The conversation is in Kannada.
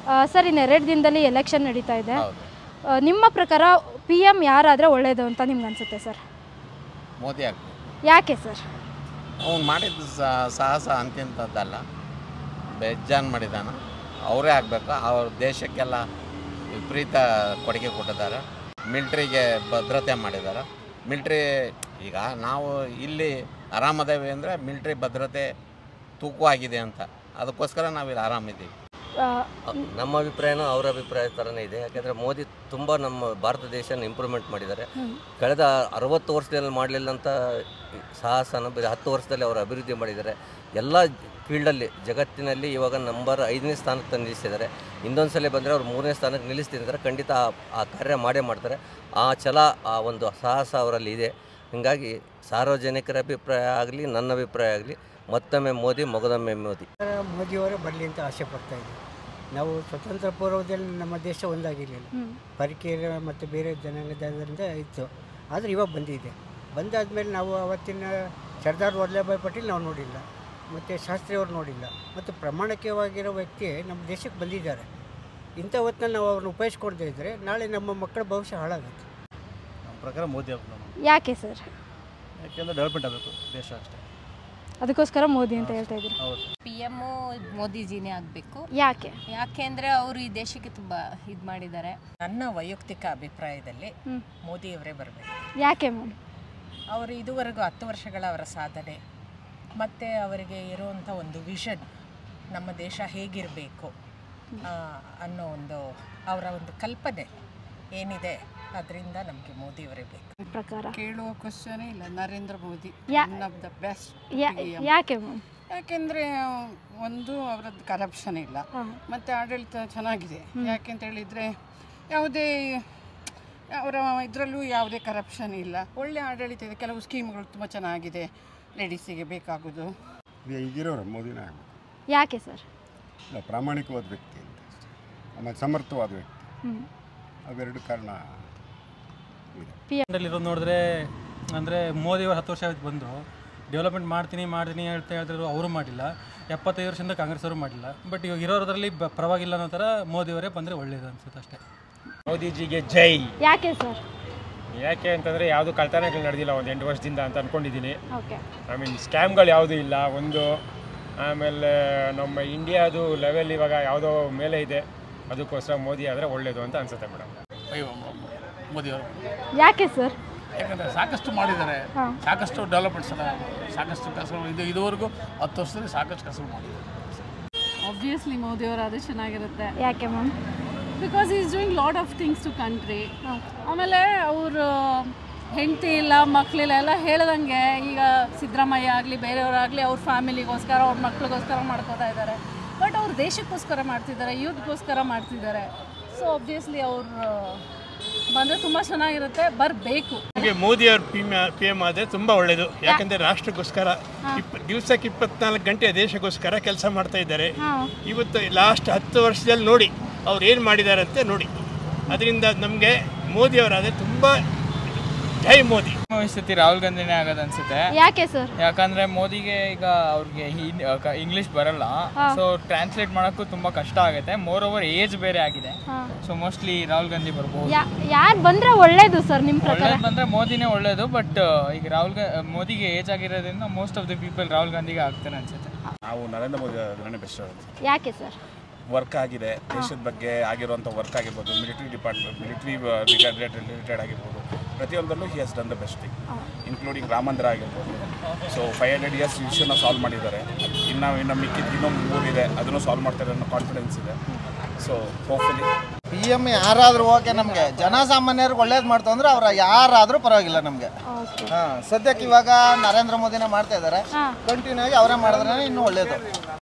ಸರ್ ಇನ್ನು 2 ದಿನದಲ್ಲಿ ಎಲೆಕ್ಷನ್ ನಡೀತಾ ಇದೆ. ನಿಮ್ಮ ಪ್ರಕಾರ PM ಯಾರಾದರೆ ಒಳ್ಳೆಯದು ಅಂತ ನಿಮ್ಗೆ ಅನಿಸುತ್ತೆ ಸರ್? ಮೋದಿ ಆಗಬೇಕು. ಯಾಕೆ ಸರ್? ಅವ್ನು ಮಾಡಿದ್ದು ಸಾಹಸ ಅಂತಿಂಥದ್ದಲ್ಲ, ಬೇಜಾನ್ ಮಾಡಿದಾನ. ಅವರೇ ಆಗಬೇಕು. ಅವ್ರ ದೇಶಕ್ಕೆಲ್ಲ ವಿಪರೀತ ಕೊಡುಗೆ ಕೊಟ್ಟಿದ್ದಾರೆ. ಮಿಲ್ಟ್ರಿಗೆ ಭದ್ರತೆ ಮಾಡಿದ್ದಾರೆ. ಮಿಲ್ಟ್ರಿ ಈಗ ನಾವು ಇಲ್ಲಿ ಆರಾಮದೇವಿ ಅಂದರೆ ಮಿಲ್ಟ್ರಿ ಭದ್ರತೆ ತೂಕವಾಗಿದೆ ಅಂತ, ಅದಕ್ಕೋಸ್ಕರ ನಾವಿಲ್ಲಿ ಆರಾಮಿದ್ದೀವಿ. ನಮ್ಮ ಅಭಿಪ್ರಾಯನೂ ಅವರ ಅಭಿಪ್ರಾಯ ಥರನೇ ಇದೆ. ಯಾಕೆಂದರೆ ಮೋದಿ ತುಂಬ ನಮ್ಮ ಭಾರತ ದೇಶನ ಇಂಪ್ರೂವ್ಮೆಂಟ್ ಮಾಡಿದ್ದಾರೆ. ಕಳೆದ 60 ವರ್ಷದಲ್ಲಿ ಮಾಡಲಿಲ್ಲಂಥ ಸಾಹಸನ 10 ವರ್ಷದಲ್ಲಿ ಅವರು ಅಭಿವೃದ್ಧಿ ಮಾಡಿದ್ದಾರೆ. ಎಲ್ಲ ಫೀಲ್ಡಲ್ಲಿ ಜಗತ್ತಿನಲ್ಲಿ ಇವಾಗ ನಂಬರ್ 5ನೇ ಸ್ಥಾನಕ್ಕೆ ತಂದು ನಿಲ್ಲಿಸಿದ್ದಾರೆ. ಇನ್ನೊಂದು ಸಲ ಬಂದರೆ ಅವ್ರು 3ನೇ ಸ್ಥಾನಕ್ಕೆ ನಿಲ್ಲಿಸ್ತಿದ್ದಾರೆ. ಖಂಡಿತ ಆ ಕಾರ್ಯ ಮಾಡೇ ಮಾಡ್ತಾರೆ. ಆ ಛಲ, ಆ ಒಂದು ಸಾಹಸ ಅವರಲ್ಲಿ ಇದೆ. ಹೀಗಾಗಿ ಸಾರ್ವಜನಿಕರ ಅಭಿಪ್ರಾಯ ಆಗಲಿ, ನನ್ನ ಅಭಿಪ್ರಾಯ ಆಗಲಿ, ಮತ್ತೊಮ್ಮೆ ಮೋದಿ, ಮಗದೊಮ್ಮೆ ಮೋದಿ. ಮೋದಿಯವರೇ ಬರಲಿ ಅಂತ ಆಸೆ ಪಡ್ತಾ ಇದ್ದೀವಿ. ನಾವು ಸ್ವತಂತ್ರ ಪೂರ್ವದಲ್ಲಿ ನಮ್ಮ ದೇಶ ಒಂದಾಗಿರಲಿಲ್ಲ, ಪರಕೀಯರ ಮತ್ತು ಬೇರೆ ಜನಾಂಗದಿಂದ ಇತ್ತು. ಆದರೆ ಇವಾಗ ಬಂದಿದೆ. ಬಂದಾದಮೇಲೆ ನಾವು ಅವತ್ತಿನ ಸರ್ದಾರ್ ವಲ್ಲಭಭಾಯ್ ಪಟೇಲ್ ನಾವು ನೋಡಿಲ್ಲ, ಮತ್ತು ಶಾಸ್ತ್ರಿ ಅವರು ನೋಡಿಲ್ಲ, ಮತ್ತು ಪ್ರಾಮಾಣಿಕವಾಗಿರೋ ವ್ಯಕ್ತಿ ನಮ್ಮ ದೇಶಕ್ಕೆ ಬಂದಿದ್ದಾರೆ. ಇಂಥ ಹೊತ್ತಿನಲ್ಲಿ ನಾವು ಅವ್ರನ್ನ ಉಪಯೋಗಿಸ್ಕೊಳ್ತಾ ಇದ್ದರೆ ನಾಳೆ ನಮ್ಮ ಮಕ್ಕಳ ಭವಿಷ್ಯ ಹಾಳಾಗುತ್ತೆ. ನಮ್ಮ ಪ್ರಕಾರ ಮೋದಿ ಆಗಬೇಕು. ಯಾಕೆ ಸರ್? ಯಾಕೆಂದರೆ ಡೆವಲಪ್ಮೆಂಟ್ ಆಗಬೇಕು ದೇಶ ಅಷ್ಟೇ, ಅದಕ್ಕೋಸ್ಕರ ಮೋದಿ ಅಂತ ಹೇಳ್ತಾ ಇದ್ದೀರಾ? ಹೌದು. PM ಮೋದಿಜಿನೇ ಆಗಬೇಕು. ಯಾಕೆ ಅಂದರೆ ಅವರು ಈ ದೇಶಕ್ಕೆ ತುಂಬ ಇದು ಮಾಡಿದ್ದಾರೆ. ನನ್ನ ವೈಯಕ್ತಿಕ ಅಭಿಪ್ರಾಯದಲ್ಲಿ ಮೋದಿಯವರೇ ಬರಬೇಕು. ಯಾಕೆ ಮ್ಯಾಮ್? ಅವರು ಇದುವರೆಗೂ 10 ವರ್ಷಗಳ ಅವರ ಸಾಧನೆ ಮತ್ತು ಅವರಿಗೆ ಇರುವಂಥ ಒಂದು ವಿಷನ್, ನಮ್ಮ ದೇಶ ಹೇಗಿರಬೇಕು ಅನ್ನೋ ಒಂದು ಅವರ ಒಂದು ಕಲ್ಪನೆ ಏನಿದೆ, ಅದರಿಂದ ನಮಗೆ ಮೋದಿಯವರೇ ಬೇಕು. ಪ್ರಕಾರ ಕೇಳುವ ಕ್ವಶನೇ ಇಲ್ಲ. Narendra Modi one of the best. ಯಾಕೆ ಮ್ಯಾಮ್? ಯಾಕೆಂದರೆ ಒಂದು ಅವರದ್ದು ಕರಪ್ಷನ್ ಇಲ್ಲ, ಮತ್ತು ಆಡಳಿತ ಚೆನ್ನಾಗಿದೆ. ಯಾಕೆಂತ ಹೇಳಿದರೆ ಯಾವುದೇ ಅವರ ಇದರಲ್ಲೂ ಯಾವುದೇ ಕರಪ್ಷನ್ ಇಲ್ಲ, ಒಳ್ಳೆ ಆಡಳಿತ ಇದೆ. ಕೆಲವು ಸ್ಕೀಮ್ಗಳು ತುಂಬ ಚೆನ್ನಾಗಿದೆ ಲೇಡೀಸಿಗೆ ಬೇಕಾಗೋದು. ಈಗಿರೋರು ಮೋದಿನೇ ಆಗಬೇಕು. ಯಾಕೆ ಸರ್? ಪ್ರಾಮಾಣಿಕವಾದ ವ್ಯಕ್ತಿ ಅಂತ, ಆಮೇಲೆ ಸಮರ್ಥವಾದ ವ್ಯಕ್ತಿ, ಅವೆರಡು ಕಾರಣ ಇರೋದು ನೋಡಿದ್ರೆ ಅಂದರೆ ಮೋದಿಯವರು 10 ವರ್ಷ ಆಯ್ತು ಬಂದು ಡೆವಲಪ್ಮೆಂಟ್ ಮಾಡ್ತೀನಿ ಹೇಳ್ತಾ ಹೇಳಿದ್ರು, ಅವರು ಮಾಡಿಲ್ಲ. 75 ವರ್ಷದಿಂದ ಕಾಂಗ್ರೆಸ್ ಅವರು ಮಾಡಿಲ್ಲ. ಬಟ್ ಇವಾಗ ಇರೋದ್ರಲ್ಲಿ ಪರವಾಗಿಲ್ಲ ಅನ್ನೋ ಥರ ಮೋದಿಯವರೇ ಬಂದರೆ ಒಳ್ಳೇದು ಅನ್ಸುತ್ತೆ ಅಷ್ಟೇ. ಮೋದಿಜಿಗೆ ಜೈ. ಯಾಕೆ ಸರ್? ಯಾಕೆ ಅಂತಂದರೆ ಯಾವುದು ಕಳ್ತನಗಳು ನಡೆದಿಲ್ಲ ಒಂದು 8 ವರ್ಷದಿಂದ ಅಂತ ಅಂದ್ಕೊಂಡಿದ್ದೀನಿ. ಐ ಮೀನ್ ಸ್ಕ್ಯಾಮ್ಗಳು ಯಾವುದೂ ಇಲ್ಲ ಒಂದು. ಆಮೇಲೆ ನಮ್ಮ ಇಂಡಿಯಾದು ಲೆವೆಲ್ ಇವಾಗ ಯಾವುದೋ ಮೇಲೆ ಇದೆ, ಅದಕ್ಕೋಸ್ಕರ ಮೋದಿ ಆದರೆ ಒಳ್ಳೆಯದು ಅಂತ ಅನಿಸುತ್ತೆ ಮೇಡಮ್. ಮೋದಿಯವರು. ಯಾಕೆ ಸರ್? ಯಾಕಂದರೆ ಸಾಕಷ್ಟು ಮಾಡಿದ್ದಾರೆ, ಸಾಕಷ್ಟು ಡೆವಲಪ್ಮೆಂಟ್ಸ್ ಎಲ್ಲ, ಸಾಕಷ್ಟು ಕೆಲಸಗಳು ಇದುವರೆಗೂ 10 ವರ್ಷದಲ್ಲಿ ಸಾಕಷ್ಟು ಕೆಲಸಗಳು ಮಾಡಿದ್ದಾರೆ. ಆಬ್ವಿಯಸ್ಲಿ ಮೋದಿಯವರಾದರೆ ಚೆನ್ನಾಗಿರುತ್ತೆ. ಯಾಕೆ ma'am? Because is doing lot of things to country. ಆಮೇಲೆ ಅವರು ಹೆಂಡತಿ ಇಲ್ಲ, ಮಕ್ಕಳಿಲ್ಲ ಎಲ್ಲ ಹೇಳ್ದಂಗೆ ಈಗ ಸಿದ್ದರಾಮಯ್ಯ ಆಗಲಿ ಬೇರೆಯವರಾಗಲಿ ಅವ್ರ ಫ್ಯಾಮಿಲಿಗೋಸ್ಕರ, ಅವ್ರ ಮಕ್ಳಿಗೋಸ್ಕರ ಮಾಡ್ಕೋತಾ ಇದ್ದಾರೆ. ಬಟ್ ಅವ್ರು ದೇಶಕ್ಕೋಸ್ಕರ ಮಾಡ್ತಿದ್ದಾರೆ, ಯೂತ್ಗೋಸ್ಕರ ಮಾಡ್ತಿದ್ದಾರೆ. ಸೊ ಆಬ್ವಿಯಸ್ಲಿ ಅವರು ಬಂದರೆ ತುಂಬ ಚೆನ್ನಾಗಿರುತ್ತೆ, ಬರಬೇಕು. ನಮಗೆ ಮೋದಿಯವರು PM ಆದರೆ ತುಂಬ ಒಳ್ಳೆಯದು. ಯಾಕೆಂದರೆ ರಾಷ್ಟ್ರಕ್ಕೋಸ್ಕರ ದಿವಸಕ್ಕೆ 24 ಗಂಟೆ ದೇಶಕ್ಕೋಸ್ಕರ ಕೆಲಸ ಮಾಡ್ತಾ ಇದ್ದಾರೆ. ಇವತ್ತು ಲಾಸ್ಟ್ 10 ವರ್ಷದಲ್ಲಿ ನೋಡಿ ಅವ್ರು ಏನು ಮಾಡಿದ್ದಾರೆ ಅಂತ ನೋಡಿ. ಅದರಿಂದ ನಮಗೆ ಮೋದಿಯವರಾದರೆ ತುಂಬ ಜೈ ಮೋದಿ. ಸ್ಥಿತಿ ರಾಹುಲ್ ಗಾಂಧಿನೇ ಆಗೋದು ಅನ್ಸುತ್ತೆ. ಯಾಕೆ ಸರ್? ಯಾಕಂದ್ರೆ ಮೋದಿಗೆ ಈಗ ಅವ್ರಿಗೆ ಇಂಗ್ಲಿಷ್ ಬರಲ್ಲ, ಸೊ ಟ್ರಾನ್ಸ್ಲೇಟ್ ಮಾಡೋಕ್ಕೂ ತುಂಬಾ ಕಷ್ಟ ಆಗುತ್ತೆ. ಮೋರ್ ಓವರ್ ಏಜ್ ಬೇರೆ ಆಗಿದೆ, ಸೊ ಮೋಸ್ಟ್ಲಿ ರಾಹುಲ್ ಗಾಂಧಿ ಬರ್ಬೋದು. ಯಾರು ಬಂದ್ರೆ ಒಳ್ಳೇದು ಸರ್ ನಿಮ್ಮ ಪ್ರಕಾರ? ಒಳ್ಳೇದು ಬಂದ್ರೆ ಮೋದಿನೇ ಒಳ್ಳೇದು. ಬಟ್ ಈಗ ಮೋದಿಗೆ ಏಜ್ ಆಗಿರೋದ್ರಿಂದ most of the people Rahul ಗಾಂಧಿಗೆ ಆಗ್ತಾರೆ ಅನ್ಸುತ್ತೆ. ನಾವು ನರೇಂದ್ರ ಮೋದಿ ಅದನ್ನೇ ಬೆಸ್ಟ್. ಯಾಕೆ ಸರ್? ವರ್ಕ್ ಆಗಿದೆ, ದೇಶದ ಬಗ್ಗೆ ಆಗಿರುವಂಥ ವರ್ಕ್ ಆಗಿರ್ಬೋದು, ಮಿಲಿಟರಿ ರಿಲೇಟೆಡ್ ಆಗಿರ್ಬೋದು, ಪ್ರತಿಯೊಂದರಲ್ಲೂ he has done the best thing, including Ram Mandir ಆಗಿರ್ಬೋದು. ಸೊ 500 ಇಯರ್ಸ್ ಇಶ್ಯೂನ ಸಾಲ್ವ್ ಮಾಡಿದ್ದಾರೆ. ಇನ್ನು ಮಿಕ್ಕಿದ್ದು ಇನ್ನೊಂದು 3 ಇದೆ, ಅದನ್ನು ಸಾಲ್ವ್ ಮಾಡ್ತಾರೆ ಅನ್ನೋ ಕಾನ್ಫಿಡೆನ್ಸ್ ಇದೆ. ಸೊ ಹೋಪ್ಫುಲಿ PM ಯಾರಾದರೂ ಓಕೆ. ನಮಗೆ ಜನಸಾಮಾನ್ಯರಿಗೆ ಒಳ್ಳೇದು ಮಾಡ್ತಾ ಅಂದ್ರೆ ಅವ್ರು ಯಾರಾದರೂ ಪರವಾಗಿಲ್ಲ ನಮಗೆ. ಸದ್ಯಕ್ಕೆ ಇವಾಗ ನರೇಂದ್ರ ಮೋದಿನೇ ಮಾಡ್ತಾ ಇದ್ದಾರೆ, ಕಂಟಿನ್ಯೂ ಆಗಿ ಅವರೇ ಮಾಡಿದ್ರೆ ಇನ್ನೂ ಒಳ್ಳೇದು.